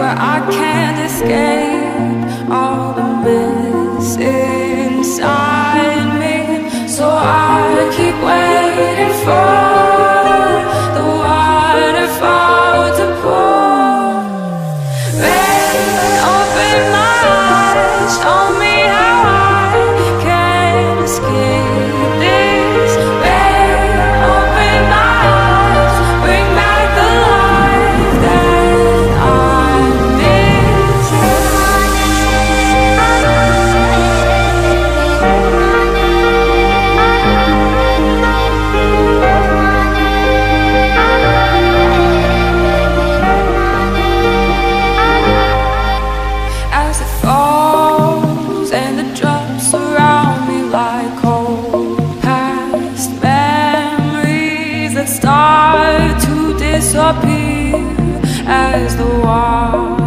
where I can't escape all the mess inside me. So I keep waiting for the waterfall to pour. Rain, open my eyes, show me how I can escape this. Rain, open my eyes, bring back the life that I miss. As it falls and the drops surround me like cold past memories that start to disappear as the water